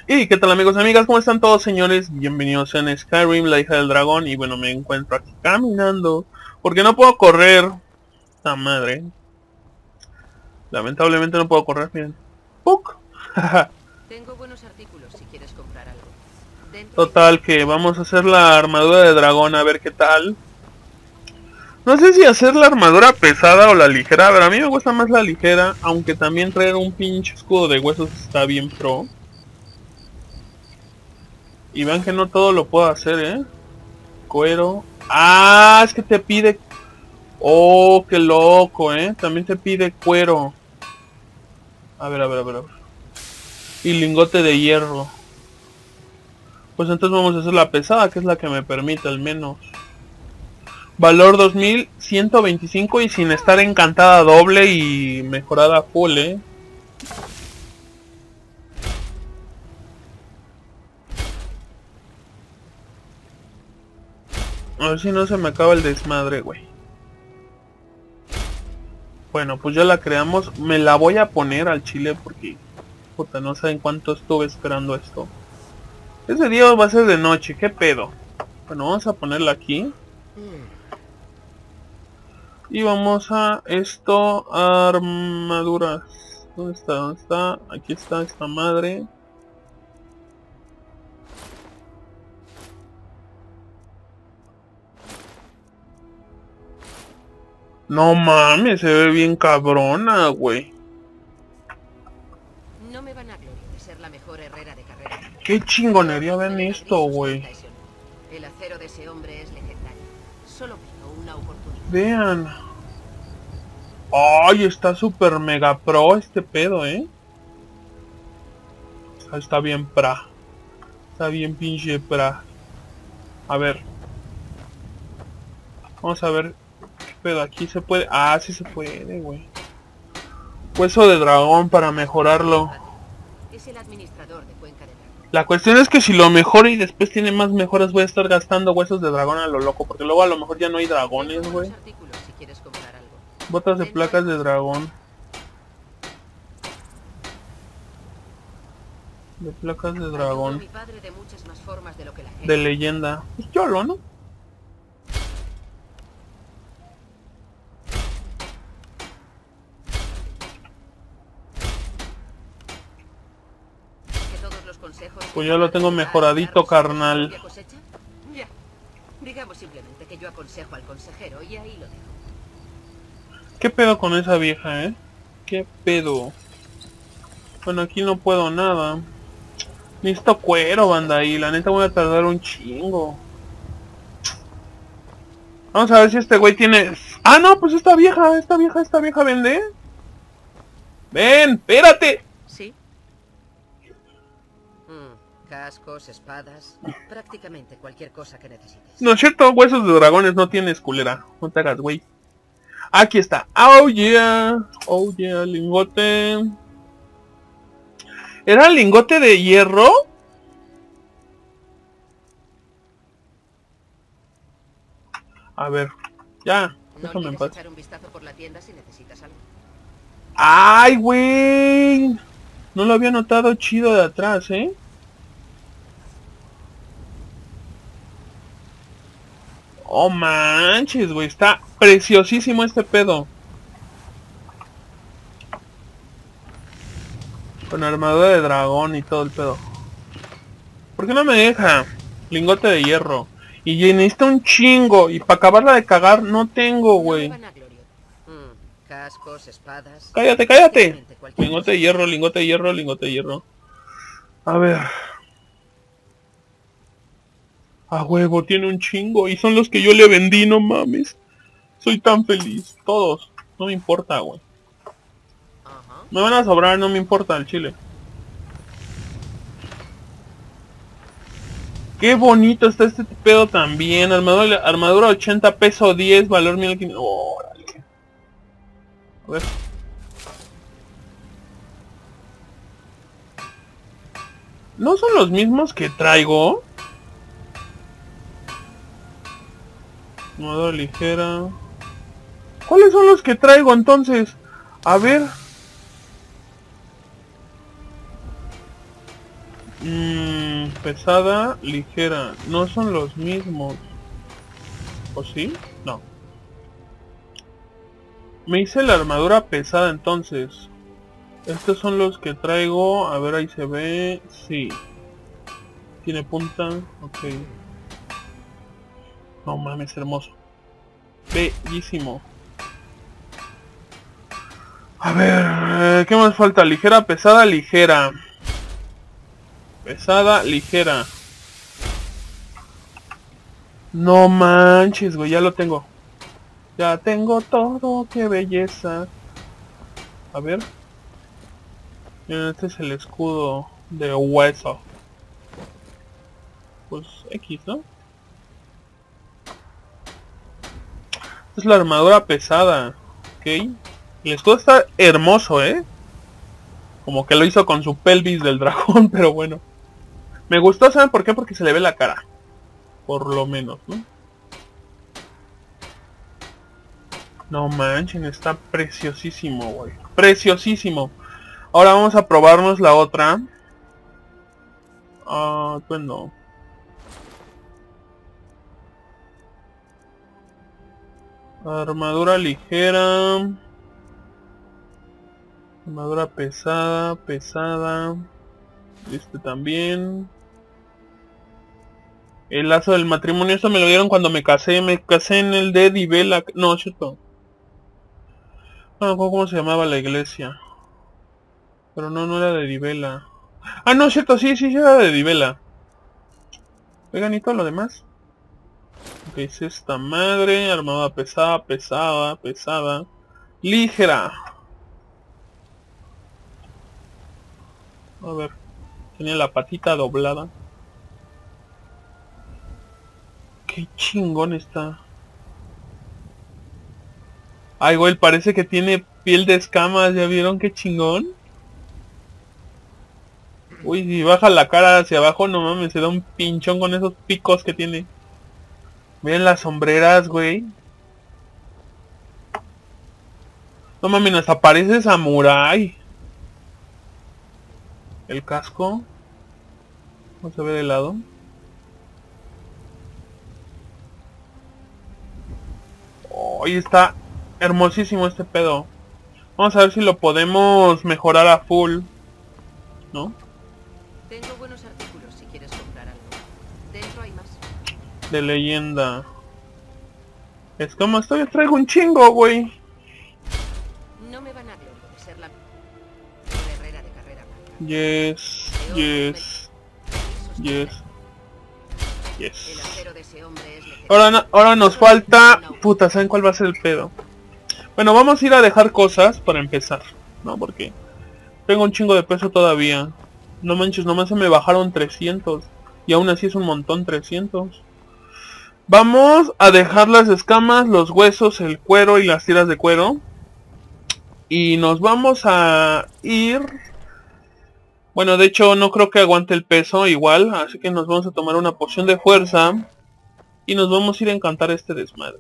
Y qué tal amigos y amigas, ¿cómo están todos señores? Bienvenidos en Skyrim, la hija del dragón. Y bueno, me encuentro aquí caminando porque no puedo correr. ¡La madre! Lamentablemente no puedo correr, miren. ¡Puc! Tengo buenos artículos si quieres comprar algo. Total, que vamos a hacer la armadura de dragón a ver qué tal. No sé si hacer la armadura pesada o la ligera. A ver, a mí me gusta más la ligera, aunque también traer un pinche escudo de huesos está bien pro. Y vean que no todo lo puedo hacer, Cuero. Ah, es que te pide... Oh, qué loco, también te pide cuero. A ver. Y lingote de hierro. Pues entonces vamos a hacer la pesada, que es la que me permite al menos. Valor 2125 y sin estar encantada doble y mejorada full, A ver si no se me acaba el desmadre, güey. Bueno, pues ya la creamos. Me la voy a poner al chile porque... Puta, no saben cuánto estuve esperando esto. Ese día va a ser de noche, ¿qué pedo? Bueno, vamos a ponerla aquí. Y vamos a esto, armaduras. ¿Dónde está? ¿Dónde está? Aquí está esta madre. No mames, se ve bien cabrona, güey. No me van a gloria de ser la mejor herrera de carrera. Qué chingonería, ven esto, güey. El acero de ese hombre es legendario. Solo pido una oportunidad. Vean. Ay, está super mega pro este pedo, Está bien pra. Está bien pinche pra. A ver. Vamos a ver. ¿Qué pedo? Aquí se puede. Ah, sí se puede, güey. Hueso de dragón para mejorarlo. Es el administrador de Cuenca de Dragón. La cuestión es que si lo mejoro y después tiene más mejoras, voy a estar gastando huesos de dragón a lo loco. Porque luego a lo mejor ya no hay dragones, güey. Si quieres comprar algo. Botas de placas de dragón. De placas de dragón. Mi padre de muchas más formas de lo que la gente. De leyenda. Pues yo lo, ¿no? Pues ya lo tengo mejoradito, carnal. Ya. Digamos simplemente que yo aconsejo al consejero y ahí lo dejo. ¿Qué pedo con esa vieja, ¿Qué pedo? Bueno, aquí no puedo nada. Necesito cuero, banda, y la neta voy a tardar un chingo. Vamos a ver si este güey tiene... Ah, no, pues esta vieja vende. Ven, espérate. ¿Sí? Cascos, espadas, prácticamente cualquier cosa que necesites. No es cierto, huesos de dragones no tienes, culera. No te hagas, güey. Aquí está. Oh yeah, lingote. ¿Era lingote de hierro? A ver, ya, déjame en paz. Echar un vistazo por la tienda si necesitas algo. ¡Ay, güey! No lo había notado chido de atrás, Oh, manches, güey. Está preciosísimo este pedo. Con armadura de dragón y todo el pedo. ¿Por qué no me deja? Lingote de hierro. Y necesita un chingo. Y para acabarla de cagar no tengo, güey. Cascos, espadas. Cállate. Lingote de hierro, lingote de hierro, lingote de hierro. A ver. A huevo, tiene un chingo. Y son los que yo le vendí, no mames. Soy tan feliz. Todos. No me importa, güey. Me van a sobrar, no me importa el chile. Qué bonito está este pedo también. Armadura 80, peso 10, valor 1500. Órale. A ver. ¿No son los mismos que traigo? Armadura ligera. ¿Cuáles son los que traigo entonces? A ver. Pesada, ligera. No son los mismos. ¿O sí? No. Me hice la armadura pesada entonces. Estos son los que traigo. A ver, ahí se ve. Sí. Tiene punta. Ok. No mames, hermoso. Bellísimo. A ver, ¿qué más falta? Ligera, pesada, ligera. Pesada, ligera. No manches, güey, ya lo tengo. Ya tengo todo, qué belleza. A ver. Miren, este es el escudo de hueso. Pues X, ¿no? Esta es la armadura pesada. Ok. El escudo está hermoso, ¿eh? Como que lo hizo con su pelvis del dragón, pero bueno. Me gustó, ¿saben por qué? Porque se le ve la cara. Por lo menos, ¿no? No manchen, está preciosísimo, güey. Preciosísimo. Ahora vamos a probarnos la otra. Ah, pues no. Armadura ligera. Armadura pesada, pesada. Este también. El lazo del matrimonio, esto me lo dieron cuando me casé. Me casé en el de Divela. No, es cierto. No, ¿cómo se llamaba la iglesia? Pero no, no era de Divela. Ah, no, es cierto, sí, sí, sí era de Divela. Oigan, ¿y todo lo demás? Ok, es esta madre. Armadura pesada, pesada, pesada. Ligera. A ver. Tenía la patita doblada. Qué chingón está. Ay, güey, parece que tiene piel de escamas. ¿Ya vieron qué chingón? Uy, si baja la cara hacia abajo, no mames, se da un pinchón con esos picos que tiene. Miren las sombreras, güey. No mames, hasta parece samurái. El casco. Vamos a ver de lado. Hoy está hermosísimo este pedo. Vamos a ver si lo podemos mejorar a full. ¿No? Tengo buenos artículos si quieres comprar algo. Dentro hay más. De leyenda. Es como estoy, traigo un chingo, güey. No me van a gloria de ser la guerrera de carrera blanca. Yes, yes, yes, El yes. acero de ese hombre es legendario. Ahora nos falta... Puta, ¿saben cuál va a ser el pedo? Bueno, vamos a ir a dejar cosas para empezar, ¿no? Porque tengo un chingo de peso todavía. No manches, nomás se me bajaron 300. Y aún así es un montón 300. Vamos a dejar las escamas, los huesos, el cuero y las tiras de cuero. Y nos vamos a ir... Bueno, de hecho no creo que aguante el peso igual. Así que nos vamos a tomar una poción de fuerza. Y nos vamos a ir a encantar este desmadre.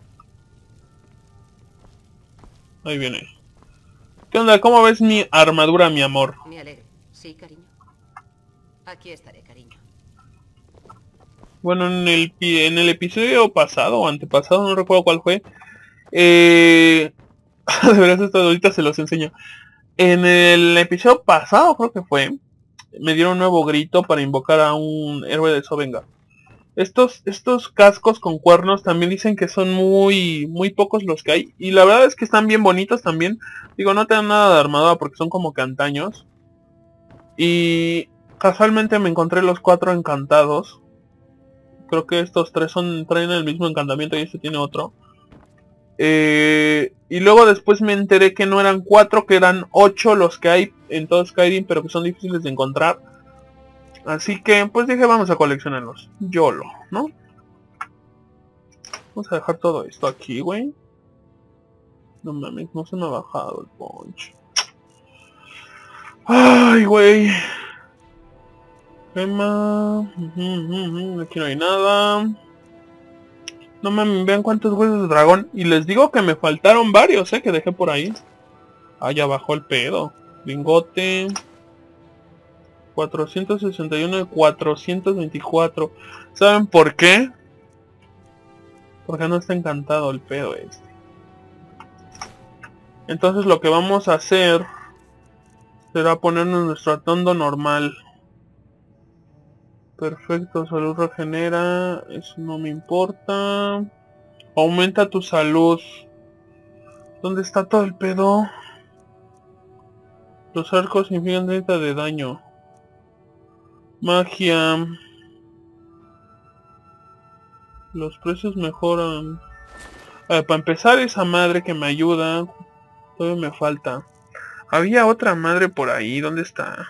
Ahí viene. ¿Qué onda? ¿Cómo ves mi armadura, mi amor? Me alegro. Sí, cariño. Aquí estaré, cariño. Bueno, en el episodio pasado o antepasado, no recuerdo cuál fue. De verdad, esto ahorita se los enseño. En el episodio pasado, creo que fue, me dieron un nuevo grito para invocar a un héroe de Sovenga. Estos cascos con cuernos también dicen que son muy pocos los que hay. Y la verdad es que están bien bonitos también. Digo, no te dan nada de armadura porque son como que antaños. Y casualmente me encontré los 4 encantados. Creo que estos 3 traen el mismo encantamiento y este tiene otro. Y luego después me enteré que no eran 4, que eran 8 los que hay en todo Skyrim, pero que son difíciles de encontrar. Así que pues dije, vamos a coleccionarlos. YOLO, ¿no? Vamos a dejar todo esto aquí, güey. No mames, no se me ha bajado el punch. Ay, güey. Gema. Aquí no hay nada. No mames, vean cuántos huesos de dragón. Y les digo que me faltaron varios, que dejé por ahí. Ah, ya bajó el pedo. Lingote. 461 de 424. ¿Saben por qué? Porque no está encantado el pedo este. Entonces lo que vamos a hacer será ponernos nuestro atuendo normal. Perfecto, salud regenera. Eso no me importa. Aumenta tu salud. ¿Dónde está todo el pedo? Los arcos infligen 30 de daño. Magia. Los precios mejoran. Para empezar, esa madre que me ayuda. Todavía me falta. Había otra madre por ahí. ¿Dónde está?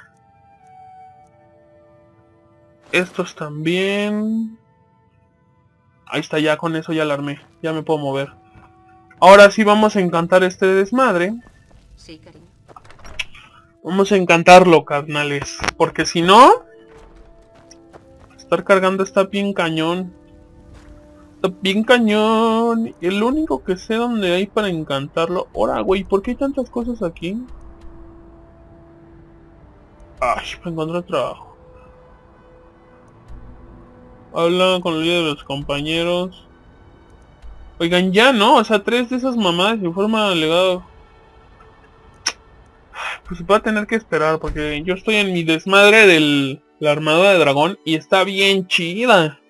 Estos también. Ahí está, ya con eso ya la armé. Ya me puedo mover. Ahora sí vamos a encantar este desmadre. Sí, cariño. Vamos a encantarlo, carnales. Porque si no... estar cargando está bien cañón. Está bien cañón. El único que sé dónde hay para encantarlo... Ahora, güey, ¿por qué hay tantas cosas aquí? Ay, para encontrar trabajo. Habla con el líder de los compañeros. Oigan, ya no, o sea, 3 de esas mamadas de forma legado. Pues va a tener que esperar porque yo estoy en mi desmadre de la armadura de dragón y está bien chida.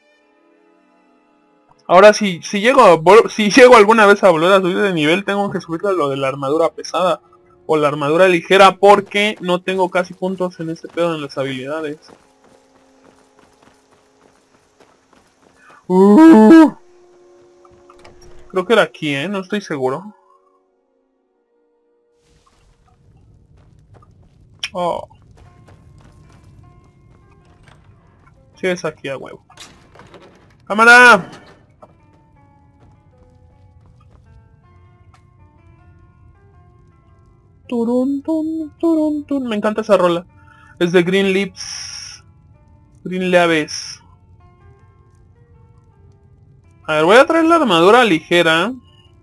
Ahora si llego alguna vez a volver a subir de nivel, tengo que subir a lo de la armadura pesada o la armadura ligera porque no tengo casi puntos en ese pedo en las habilidades. Creo que era aquí, no estoy seguro. Oh. Sí, es aquí a huevo. ¡Cámara! Turun, tun, turun, tun. Me encanta esa rola. Es de Green Leaves. Green Leaves. A ver, voy a traer la armadura ligera.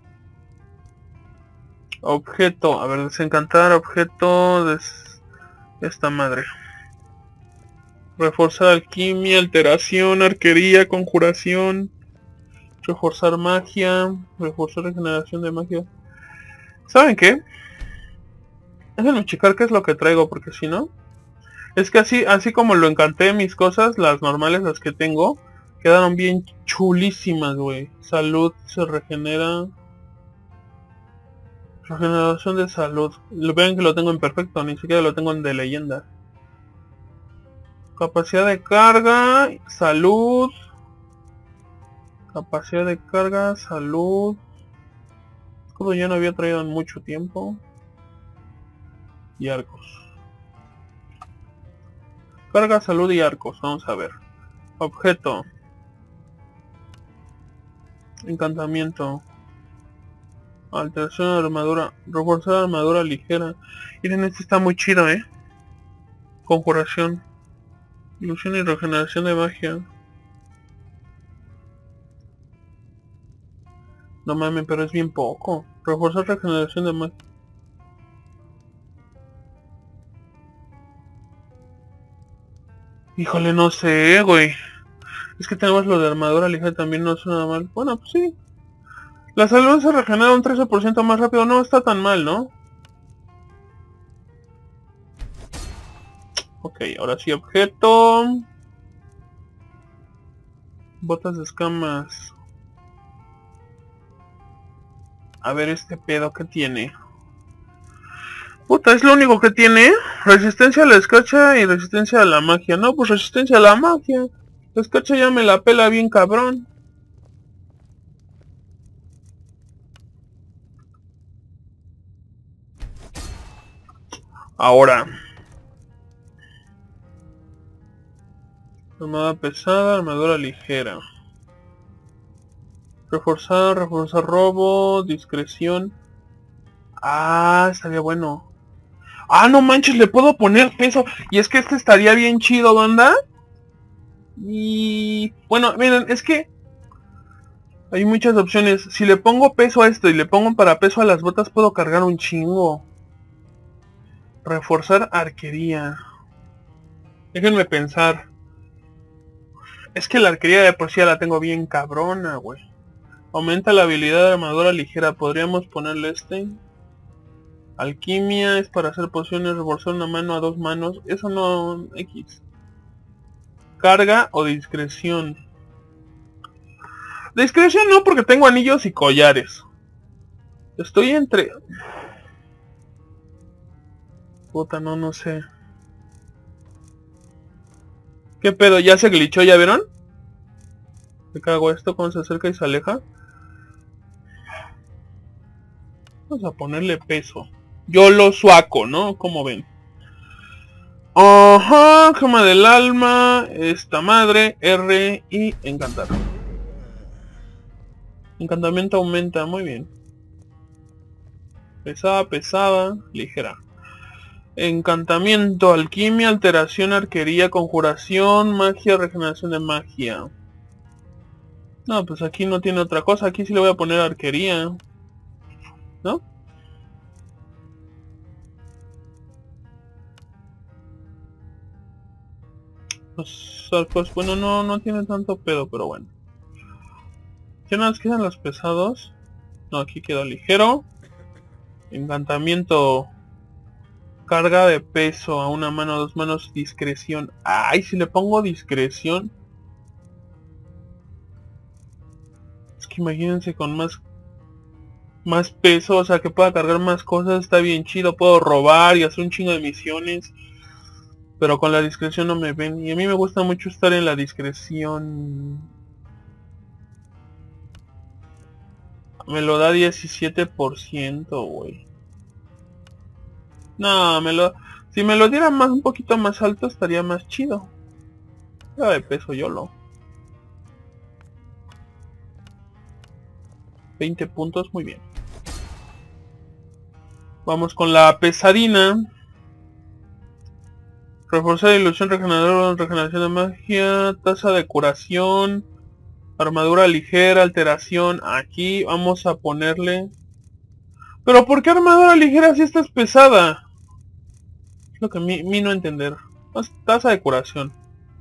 Objeto. A ver, desencantar objeto de esta madre. Reforzar alquimia, alteración, arquería, conjuración. Reforzar magia. Reforzar regeneración de magia. ¿Saben qué? Déjenme checar qué es lo que traigo, porque si no... Es que así como lo encanté mis cosas, las normales, las que tengo, quedaron bien chulísimas, güey. Salud se regenera. Regeneración de salud. Vean que lo tengo en perfecto, ni siquiera lo tengo en de leyenda. Capacidad de carga, salud. Capacidad de carga, salud. Escudo ya no había traído en mucho tiempo. Y arcos. Carga, salud y arcos. Vamos a ver. Objeto. Encantamiento. Alteración de armadura. Reforzar armadura ligera. Miren, este está muy chido, Conjuración. Ilusión y regeneración de magia. No mames, pero es bien poco. Reforzar regeneración de magia. Híjole, no sé, güey. Es que tenemos lo de armadura ligera, también no suena mal. Bueno, pues sí. La salud se regenera un 13% más rápido. No está tan mal, ¿no? Ok, ahora sí, objeto. Botas de escamas. A ver este pedo que tiene. Puta, es lo único que tiene. Resistencia a la escarcha y resistencia a la magia. No, pues resistencia a la magia. La escarcha ya me la pela bien cabrón. Ahora. Armadura pesada, armadura ligera. Reforzar robo, discreción. Ah, estaría bueno. Ah, no manches, le puedo poner peso. Y es que este estaría bien chido, banda. Y... bueno, miren, es que... hay muchas opciones. Si le pongo peso a esto y le pongo para peso a las botas, puedo cargar un chingo. Reforzar arquería. Déjenme pensar. Es que la arquería de por sí ya la tengo bien cabrona, güey. Aumenta la habilidad de armadura ligera. Podríamos ponerle este. Alquimia es para hacer pociones, reforzar una mano a 2 manos. Eso no... X. Carga o discreción. Discreción no, porque tengo anillos y collares. Estoy entre... Puta, no sé. ¿Qué pedo? ¿Ya se glitchó? ¿Ya vieron? ¿Me cago esto cuando se acerca y se aleja? Vamos a ponerle peso. Yo lo suaco, ¿no? Como ven. Ajá, gema del alma. Esta madre. R y encantar. Encantamiento aumenta, muy bien. Pesada, ligera. Encantamiento, alquimia, alteración, arquería, conjuración, magia, regeneración de magia. No, pues aquí no tiene otra cosa. Aquí sí le voy a poner arquería, ¿no? Los arcos, bueno, no tiene tanto pedo, pero bueno. ¿Qué nos quedan los pesados? No, aquí queda ligero. Encantamiento, carga de peso a una mano, 2 manos, discreción. Ay, si le pongo discreción. Es que imagínense con más peso, o sea que pueda cargar más cosas, está bien chido, puedo robar y hacer un chingo de misiones. Pero con la discreción no me ven. Y a mí me gusta mucho estar en la discreción. Me lo da 17%, güey. No, si me lo diera más, un poquito más alto estaría más chido. Ya de peso YOLO. 20 puntos, muy bien. Vamos con la pesadina. Reforzar ilusión, regenerador, regeneración de magia, tasa de curación, armadura ligera, alteración. Aquí vamos a ponerle... ¿Pero por qué armadura ligera si esta es pesada? Es lo que a mí no entender. Tasa de curación.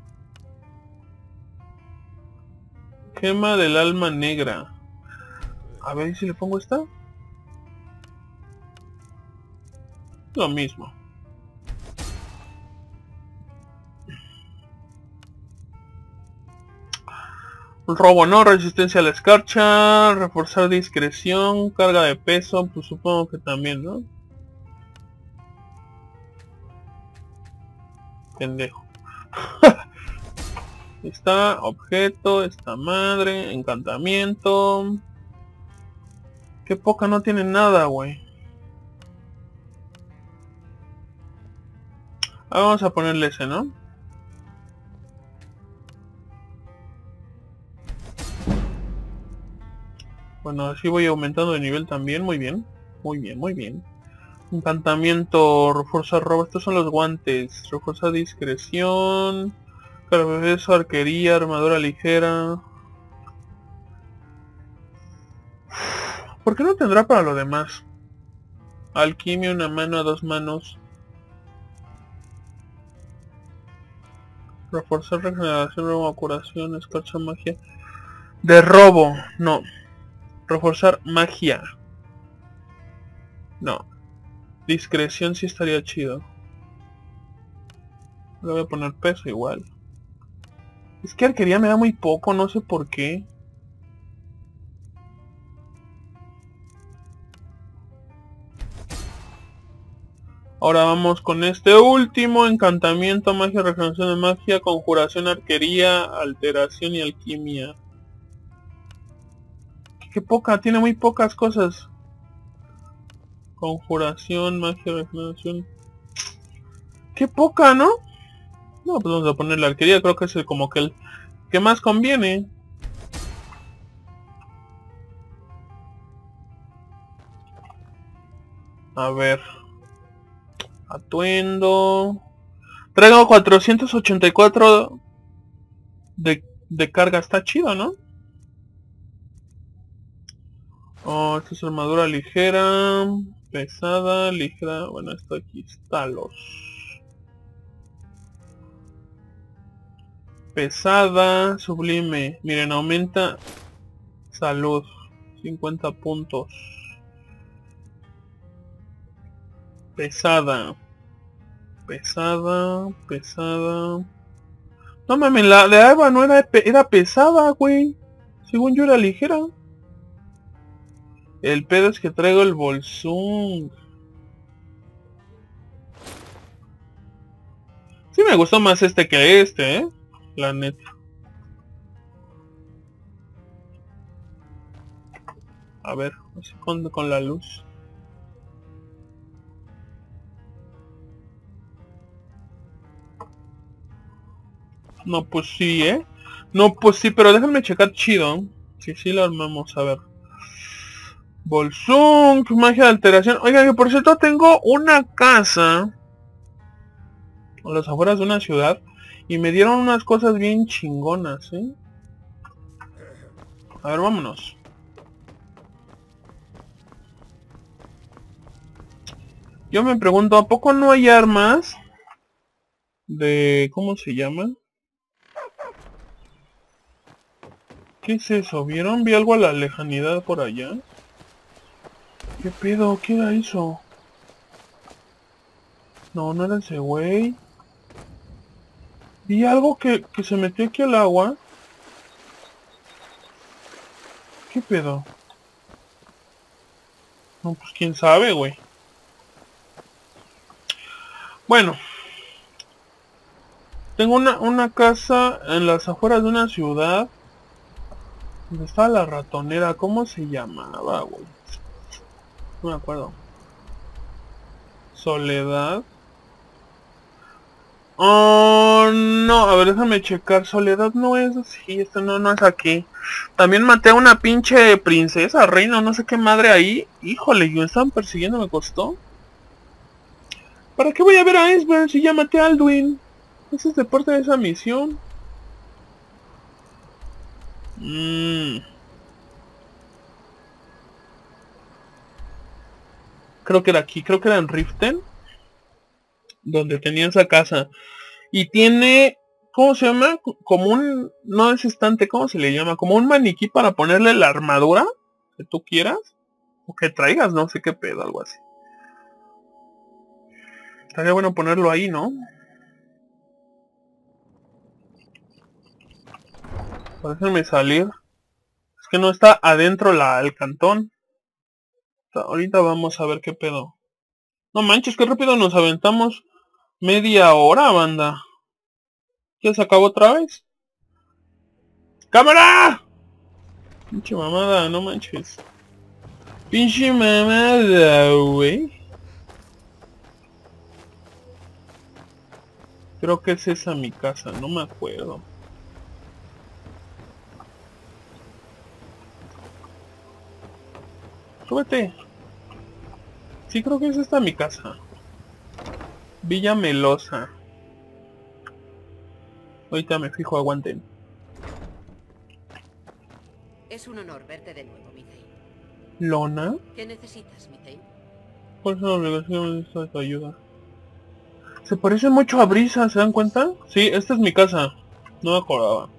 Gema del alma negra. A ver si le pongo esta. Lo mismo. Robo no, resistencia a la escarcha, reforzar discreción, carga de peso, pues supongo que también, ¿no? Pendejo. Está objeto, esta madre, encantamiento. Qué poca, no tiene nada, güey. Ah, vamos a ponerle ese, ¿no? Bueno, así voy aumentando de nivel también, muy bien. Muy bien, muy bien. Encantamiento, refuerza robo, estos son los guantes. Refuerza discreción, carpeso, arquería, armadura ligera. ¿Por qué no tendrá para lo demás? Alquimia, una mano a 2 manos. Reforzar regeneración, robo, curación, escarcha, magia. De robo, no. Reforzar magia. No. Discreción sí estaría chido. Le voy a poner peso igual. Es que arquería me da muy poco, no sé por qué. Ahora vamos con este último. Encantamiento, magia, regeneración de magia, conjuración, arquería, alteración y alquimia. Qué poca, tiene muy pocas cosas. Conjuración, magia, regeneración. Qué poca, ¿no? No, pues vamos a poner la arquería, creo que es como que el que más conviene. A ver. Atuendo. Traigo 484 de carga, está chido, ¿no? Oh, esta es armadura ligera, pesada, ligera. Bueno, esto aquí está los... Pesada, sublime. Miren, aumenta salud. 50 puntos. Pesada. Pesada, pesada. No mames, la de Eva no era, era pesada, güey. Según yo era ligera. El pedo es que traigo el Volsung. Sí me gustó más este que este, la neta. A ver, así con la luz. No, pues sí, No, pues sí, pero déjenme checar chido. Si sí lo armamos, a ver. Volsung, magia de alteración. Oiga, que por cierto tengo una casa a las afueras de una ciudad y me dieron unas cosas bien chingonas, A ver, vámonos. Yo me pregunto, ¿a poco no hay armas de... ¿cómo se llama? ¿Qué es eso? ¿Vieron? Vi algo a la lejanidad por allá. ¿Qué pedo? ¿Qué era eso? No, no era ese güey. Vi algo que se metió aquí al agua. ¿Qué pedo? No, pues quién sabe, güey. Bueno. Tengo una casa en las afueras de una ciudad. ¿Dónde estaba la ratonera? ¿Cómo se llamaba, güey? No me acuerdo. Soledad. Oh, no, a ver, déjame checar. Soledad no es así, esto no es aquí. También maté a una pinche princesa, reina, no sé qué madre ahí. Híjole, me estaban persiguiendo, me costó. ¿Para qué voy a ver a Iceberg si ya maté a Alduin? Ese es de parte de esa misión. Creo que era aquí, creo que era en Riften. Donde tenía esa casa. Y tiene... ¿cómo se llama? Como un... no es estante, ¿cómo se le llama? Como un maniquí para ponerle la armadura que tú quieras. O que traigas, no sé qué pedo, algo así. Estaría bueno ponerlo ahí, ¿no? Déjenme salir. Es que no está adentro el cantón. Ahorita vamos a ver qué pedo. No manches, qué rápido nos aventamos. Media hora, banda. ¿Ya se acabó otra vez? ¡Cámara! Pinche mamada, no manches. Pinche mamada, güey. Creo que es esa mi casa, no me acuerdo. Súbete. Sí, creo que es esta mi casa. Villa Melosa. Ahorita me fijo, aguanten. Es un honor verte de nuevo, Mithane. ¿Lona? ¿Qué necesitas, Mithane? ¿Cuál es la obligación de tu ayuda? Se parece mucho a Brisa, ¿se dan cuenta? Sí, esta es mi casa. No me acordaba.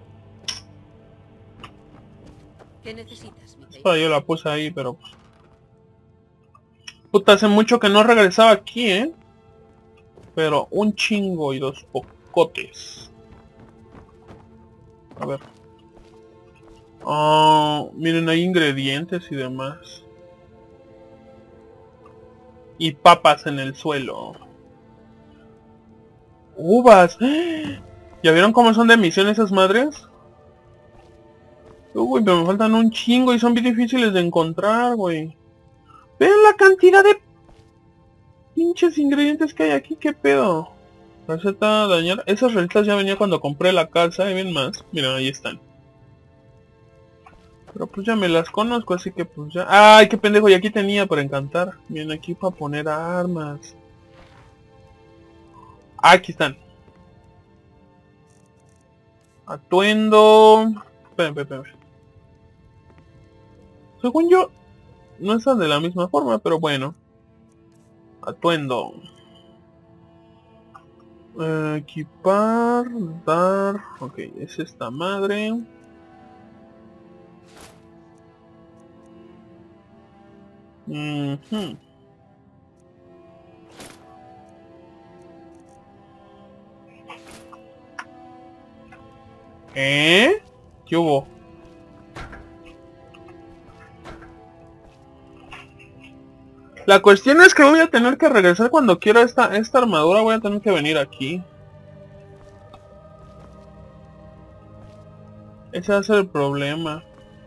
¿Qué necesitas, Mithane? Esta yo la puse ahí, pero... pues... puta, hace mucho que no regresaba aquí, Pero un chingo y dos pocotes. A ver. Miren, hay ingredientes y demás. Y papas en el suelo. Uvas. ¿Ya vieron cómo son de misión esas madres? Uy, pero me faltan un chingo y son bien difíciles de encontrar, güey. Vean la cantidad de pinches ingredientes que hay aquí, qué pedo. Receta dañar. Esas recetas ya venía cuando compré la casa y bien más. Miren, ahí están. Pero pues ya me las conozco, así que pues ya... ¡ay, qué pendejo! Y aquí tenía para encantar. Miren, aquí para poner armas. Aquí están. Atuendo. Esperen. Según yo, no están de la misma forma, pero bueno. Atuendo. Equipar, dar... Ok, es esta madre. Ujú. ¿Qué hubo? La cuestión es que voy a tener que regresar cuando quiera esta armadura, voy a tener que venir aquí. Ese va a ser el problema.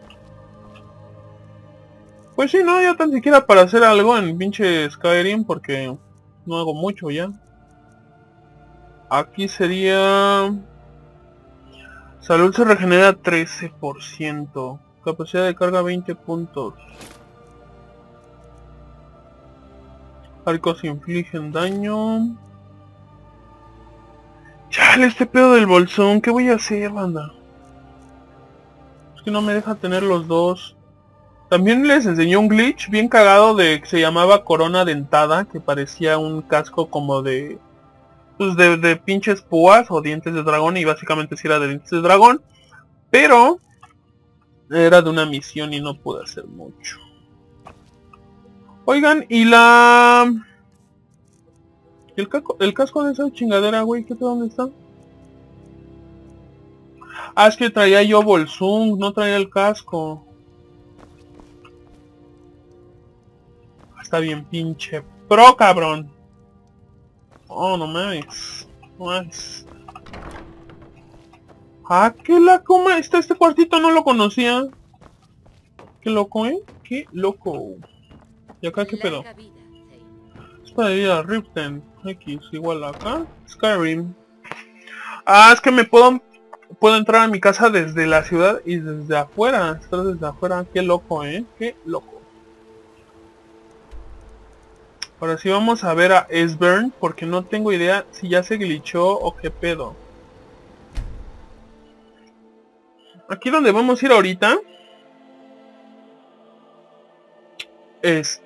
Pues sí, no, ya tan siquiera para hacer algo en pinche Skyrim, porque no hago mucho ya. Aquí sería... Salud se regenera 13%. Capacidad de carga 20 puntos. Arcos infligen daño. Chale, este pedo del bolsón, ¿qué voy a hacer, banda? Es que no me deja tener los dos. También les enseñó un glitch bien cagado de que se llamaba corona dentada, que parecía un casco como de... Pues de pinches púas o dientes de dragón, y básicamente sí era de dientes de dragón. Pero... era de una misión y no pude hacer mucho. Oigan, y la... El casco de esa chingadera, güey, ¿qué dónde está? Ah, es que traía yo Volsung, no traía el casco. Está bien pinche pro, cabrón. Oh, no mames. No mames. Ah, qué la coma. Este cuartito no lo conocía. Qué loco, qué loco. ¿Y acá qué pedo? Es para ir a Riften. X igual acá. Skyrim. Ah, es que me puedo entrar a mi casa desde la ciudad y desde afuera. Estar desde afuera. Qué loco, qué loco. Ahora sí vamos a ver a Esbern, porque no tengo idea si ya se glitchó o qué pedo. Aquí donde vamos a ir ahorita. Es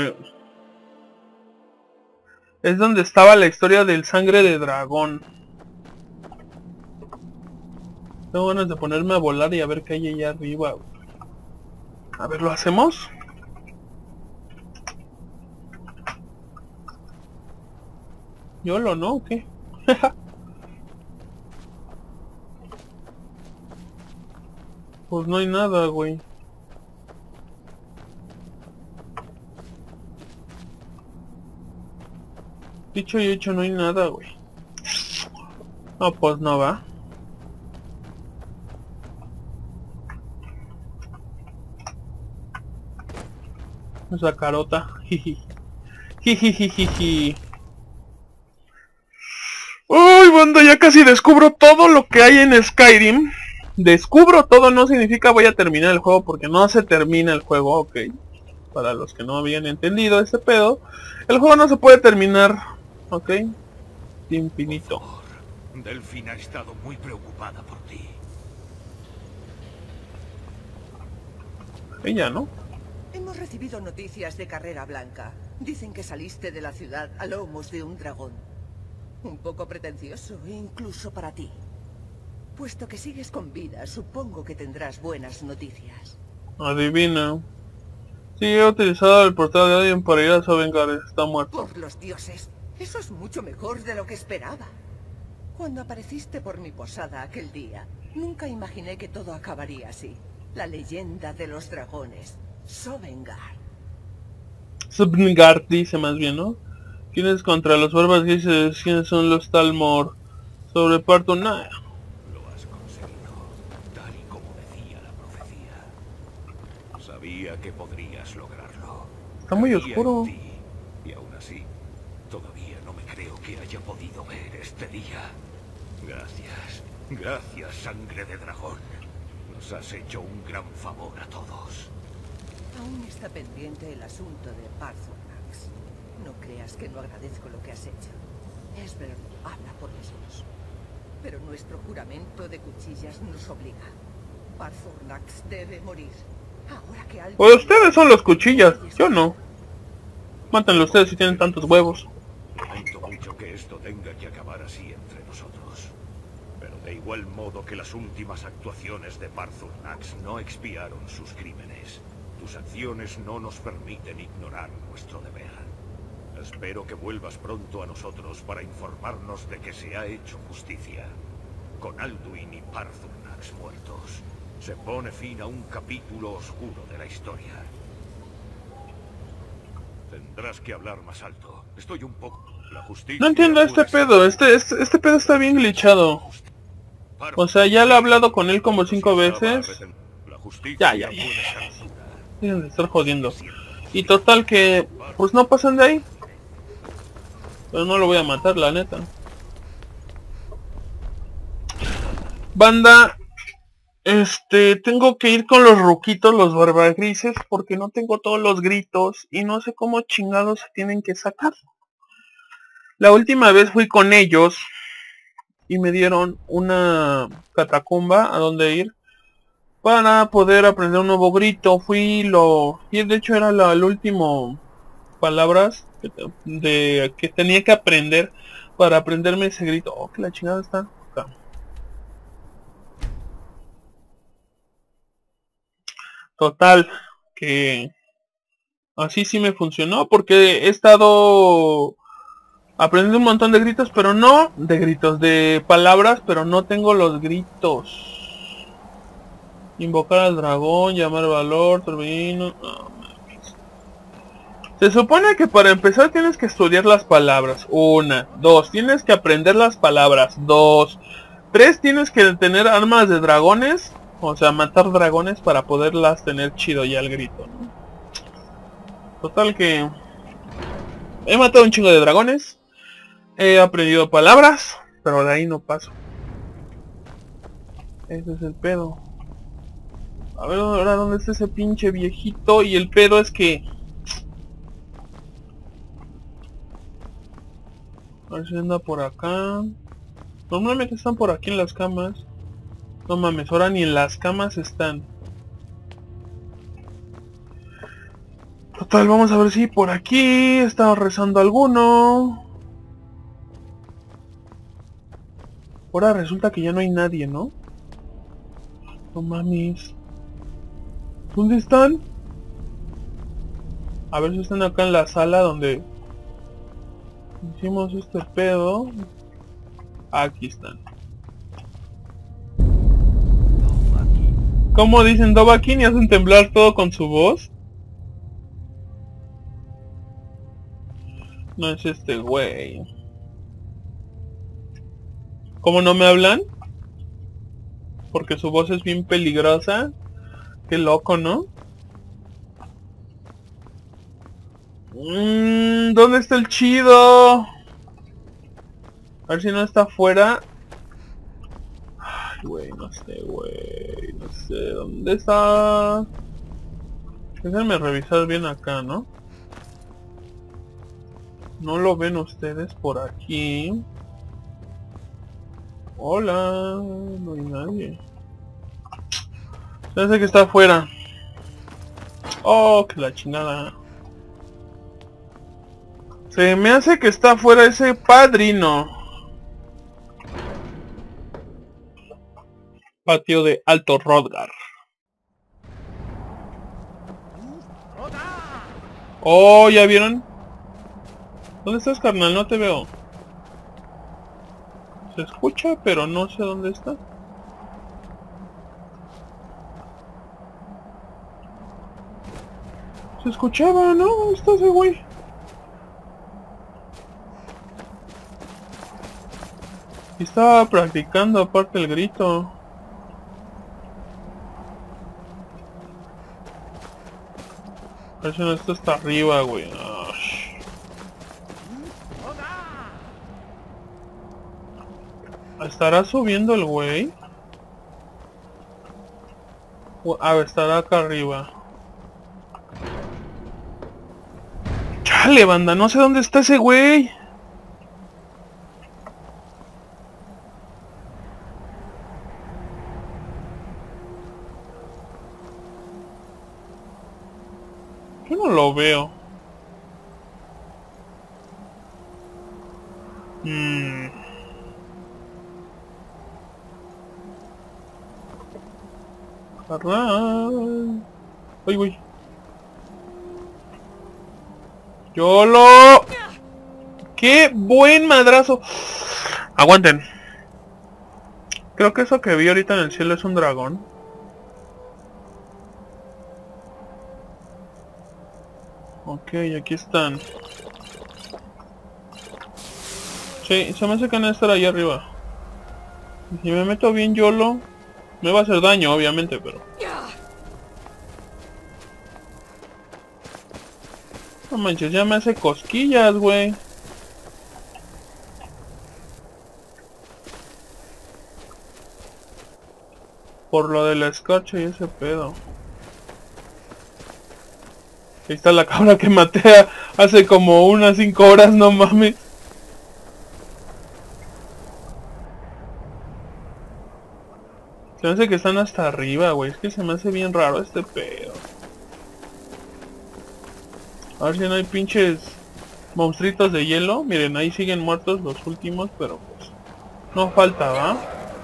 donde estaba la historia del sangre de dragón. Tengo ganas de ponerme a volar y a ver qué hay allá arriba. A ver, ¿lo hacemos? ¿Yolo, no? ¿O qué? Pues no hay nada, güey. Dicho y hecho, no hay nada, güey. No, pues no va. Esa carota. Jijijijiji. Uy, banda, ya casi descubro todo lo que hay en Skyrim. Descubro todo no significa voy a terminar el juego, porque no se termina el juego, ok. Para los que no habían entendido este pedo, el juego no se puede terminar, ok. Infinito. Por favor, Delfina ha estado muy preocupada por ti. Ella, ¿no? Hemos recibido noticias de Carrera Blanca. Dicen que saliste de la ciudad a lomos de un dragón. Un poco pretencioso, incluso para ti. Puesto que sigues con vida, supongo que tendrás buenas noticias. Adivina. Sí, he utilizado el portal de Odin para ir a Sovngarde. Está muerto. Por los dioses, eso es mucho mejor de lo que esperaba. Cuando apareciste por mi posada aquel día, nunca imaginé que todo acabaría así. La leyenda de los dragones, Sovngarde. Sovngarde dice más bien, ¿no? ¿Quiénes contra los barbas grises? ¿Quiénes son los Talmor? Sobreparto nada. Lo has conseguido, tal y como decía la profecía. Sabía que podrías lograrlo. Está muy Creía oscuro. en ti, y aún así, todavía no me creo que haya podido ver este día. Gracias, gracias, sangre de dragón. Nos has hecho un gran favor a todos. Aún está pendiente el asunto de Pathornax. No creas que no agradezco lo que has hecho. Esbern habla por los dos. Pero nuestro juramento de cuchillas nos obliga. Pathornax debe morir. Ahora que alguien... Pues ustedes son los cuchillas, yo no. Mátenlo ustedes si tienen tantos huevos. Lamento mucho hecho que esto tenga que acabar así entre nosotros. Pero de igual modo que las últimas actuaciones de Paarthurnax no expiaron sus crímenes, tus acciones no nos permiten ignorar nuestro deber. Espero que vuelvas pronto a nosotros para informarnos de que se ha hecho justicia. Con Alduin y Paarthurnax muertos, se pone fin a un capítulo oscuro de la historia. Tendrás que hablar más alto. Estoy un poco... La justicia No entiendo este pedo, este pedo está bien glitchado. O sea, ya lo he hablado con él como 5 veces. Ya. Dejen de estar jodiendo. Y total que... pues no pasan de ahí. Pero no lo voy a matar, la neta. Banda... tengo que ir con los ruquitos, los barbagrises, porque no tengo todos los gritos y no sé cómo chingados se tienen que sacar. La última vez fui con ellos y me dieron una catacumba a donde ir para poder aprender un nuevo grito. Y de hecho era el último palabras que tenía que aprender para aprenderme ese grito. Oh, que la chingada está acá. Total, que así sí me funcionó porque he estado aprendiendo un montón de gritos, pero no de gritos, de palabras, pero no tengo los gritos. Invocar al dragón, llamar valor, torbellino. No, se supone que para empezar tienes que estudiar las palabras. 1, 2, tienes que aprender las palabras. 2, 3, tienes que tener armas de dragones. O sea, matar dragones para poderlas tener chido ya el grito, ¿no? Total que... he matado un chingo de dragones. He aprendido palabras. Pero de ahí no paso. Ese es el pedo. A ver ahora dónde está ese pinche viejito. Y el pedo es que... a ver si anda por acá. Normalmente están por aquí en las camas. No mames, ahora ni en las camas están. Total, vamos a ver si por aquí está rezando alguno. Ahora resulta que ya no hay nadie, ¿no? No mames. ¿Dónde están? A ver si están acá en la sala donde hicimos este pedo. Aquí están. ¿Cómo dicen Dovahkiin y hacen temblar todo con su voz? No es este güey. ¿Cómo no me hablan? Porque su voz es bien peligrosa. Qué loco, ¿no? ¿Dónde está el chido? A ver si no está afuera. Ay, güey, no sé, güey. No sé, ¿dónde está? Déjenme revisar bien acá, ¿no? No lo ven ustedes por aquí. Hola, no hay nadie. Parece que está afuera. Oh, que la chingada. Se me hace que está afuera ese padrino. Patio de Alto Hrothgar. Oh, ¿ya vieron? ¿Dónde estás, carnal? No te veo. Se escucha, pero no sé dónde está. Se escuchaba, ¿no? ¿Dónde está ese güey? Y estaba practicando aparte el grito. A ver si no, esto está arriba, güey. ¿Estará subiendo el güey? A ver, estará acá arriba. Chale, banda, no sé dónde está ese güey. Yo no lo veo. Carnal. Uy, uy. ¡Yolo! ¡Qué buen madrazo! Aguanten. Creo que eso que vi ahorita en el cielo es un dragón. Ok, aquí están. Sí, se me hace que van a estar ahí arriba. Si me meto bien YOLO, me va a hacer daño, obviamente, pero... No manches, ya me hace cosquillas, güey. Por lo de la escarcha y ese pedo. Ahí está la cabra que maté hace como unas 5 horas, no mames. Se me hace que están hasta arriba, güey. Es que se me hace bien raro este pedo. A ver si no hay pinches monstruitos de hielo. Miren, ahí siguen muertos los últimos, pero pues... no falta, ¿va?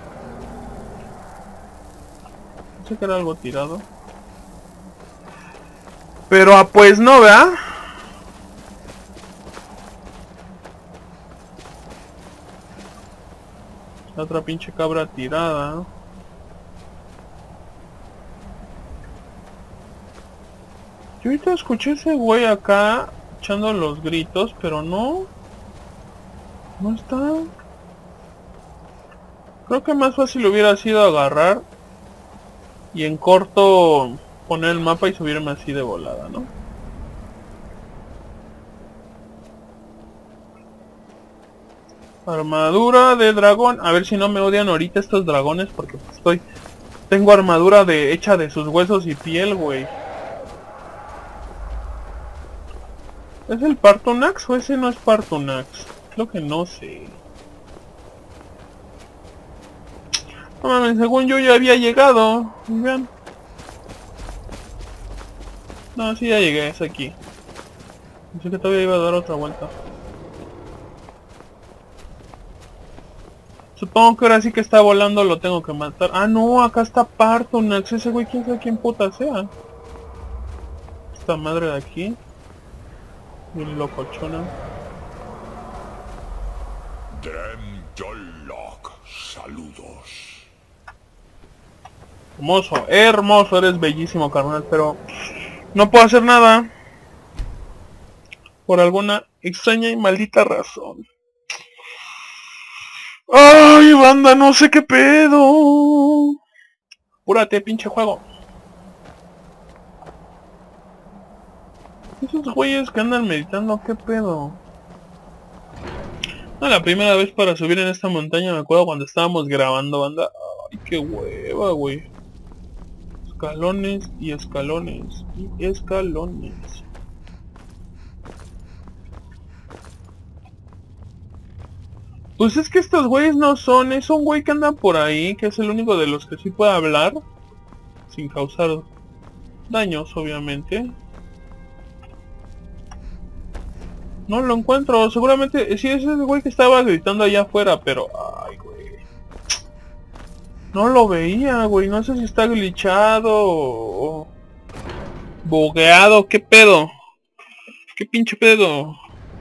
Pensé que era algo tirado. Pero pues no, ¿verdad? La otra pinche cabra tirada. Yo ahorita escuché a ese güey acá echando los gritos, pero no. No está. Creo que más fácil hubiera sido agarrar y en corto poner el mapa y subirme así de volada, ¿no? Armadura de dragón. A ver si no me odian ahorita estos dragones porque tengo armadura hecha de sus huesos y piel, güey. ¿Es el Partonax o ese no es Partonax? Creo que no sé. No mames, según yo ya había llegado. Vean. No, sí ya llegué, es aquí. Pensé que todavía iba a dar otra vuelta. Supongo que ahora sí que está volando, lo tengo que matar. Ah, no, acá está Partonax. Ese güey, quién sabe quién puta sea. Esta madre de aquí. Bien locochona. Drem Yolok, saludos. Hermoso, hermoso, eres bellísimo, carnal, pero no puedo hacer nada. Por alguna extraña y maldita razón. ¡Ay, banda! No sé qué pedo. Apúrate, pinche juego. Esos güeyes que andan meditando, ¿qué pedo? No, la primera vez para subir en esta montaña me acuerdo cuando estábamos grabando, banda. Ay, qué hueva, güey. Escalones y escalones y escalones. Pues es que estos güeyes no son, es un güey que anda por ahí, que es el único de los que sí puede hablar, sin causar daños, obviamente. No lo encuentro, seguramente, sí es ese güey que estaba gritando allá afuera, pero... ay, güey. No lo veía, güey, no sé si está glitchado o... bugueado, ¿qué pedo? ¿Qué pinche pedo?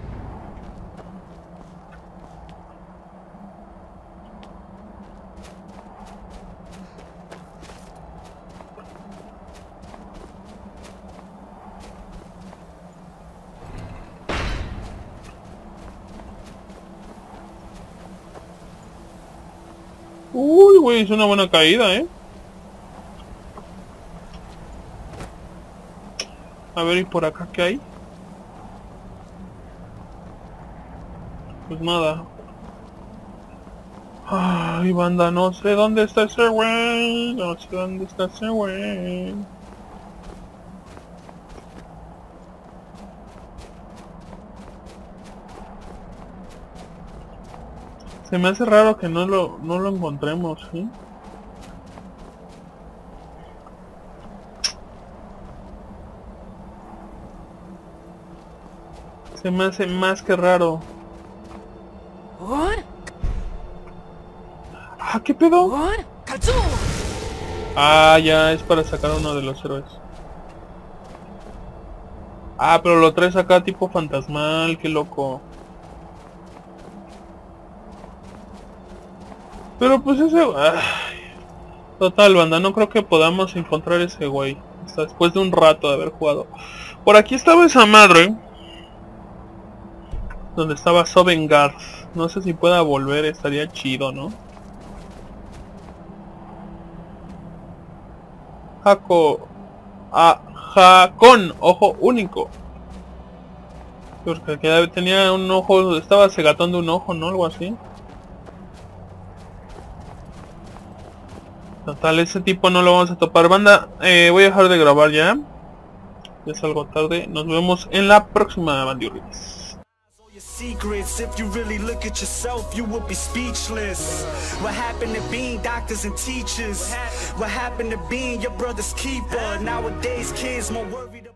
Uy, güey, es una buena caída, ¿eh? A ver, ¿y por acá qué hay? Pues nada. Ay, banda, no sé dónde está ese güey. No sé dónde está ese güey. Se me hace raro que no lo encontremos, ¿sí? Se me hace más que raro. ¿Por? Ah, ¿qué pedo? Ah, ya, es para sacar a uno de los héroes. Ah, pero lo traes acá tipo fantasmal, qué loco. Pero pues ese... Ay. Total, banda, no creo que podamos encontrar ese güey. Hasta después de un rato de haber jugado. Por aquí estaba esa madre. Donde estaba Sovngarde. No sé si pueda volver, estaría chido, ¿no? Hakon, ojo único. Porque tenía un ojo, estaba cegatando un ojo, ¿no? Algo así. Total, ese tipo no lo vamos a topar. Banda, voy a dejar de grabar ya. Ya es algo tarde. Nos vemos en la próxima, bandiurritas. Secrets, if you really look at yourself, you would be speechless. What happened to being doctors and teachers? What happened to being your brother's keeper? Nowadays kids more worried